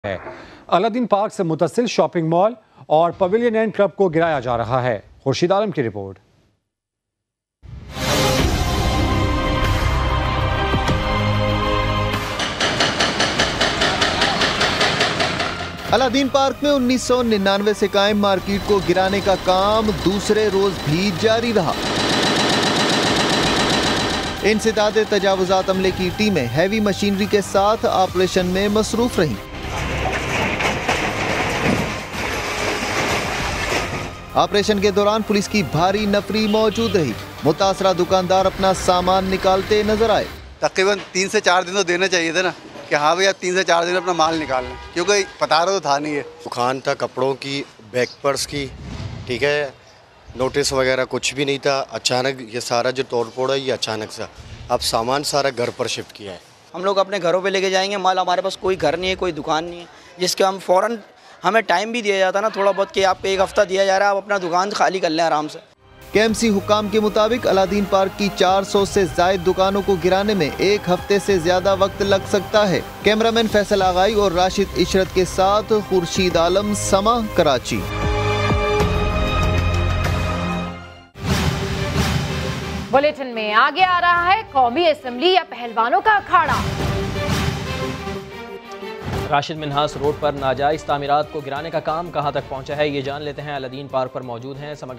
है। Aladdin park से मुतसिल शॉपिंग मॉल और पवेलियन एंड क्लब को गिराया जा रहा है। खुर्शीद आलम की रिपोर्ट। अलादीन पार्क में 1999 से कायम मार्केट को गिराने का काम दूसरे रोज भी जारी रहा। इंसदाद तजावुजात अमले की टीमें हैवी मशीनरी के साथ ऑपरेशन में मसरूफ रहीं। ऑपरेशन के दौरान पुलिस की भारी नफरी मौजूद रही। मुतासरा दुकानदार अपना सामान निकालते नजर आए। तकरीबन 3 से 4 दिन तो देने चाहिए थे ना कि हाँ भैया 3 से 4 दिन अपना माल निकाल लें, क्योंकि पता रहा तो था नहीं है। दुकान था कपड़ों की, बैक पर्स की, ठीक है, नोटिस वगैरह कुछ भी नहीं था। अचानक ये सारा जो तोड़ फोड़ है ये अचानक से, अब सामान सारा घर पर शिफ्ट किया है। हम लोग अपने घरों पे लेके जाएंगे माल, हमारे पास कोई घर नहीं है, कोई दुकान नहीं है, जिसके हम फ़ौरन हमें टाइम भी दिया जाता ना थोड़ा बहुत कि आपको 1 हफ्ता दिया जा रहा है, आप अपना दुकान खाली कर लें आराम से। केएमसी हुकाम के मुताबिक अलादीन पार्क की 400 से जायद दुकानों को गिराने में 1 हफ्ते से ज्यादा वक्त लग सकता है। कैमरामैन फैसल आगाई और राशिद इशरत के साथ खुर्शीद आलम, समा, कराची। बुलेटिन में आगे आ रहा है कौमी असेंबली या पहलवानों का अखाड़ा। राशिद मिन्हास रोड पर नाजायज तामीरात को गिराने का काम कहां तक पहुंचा है, ये जान लेते हैं। अलादीन पार्क पर मौजूद हैं समग्र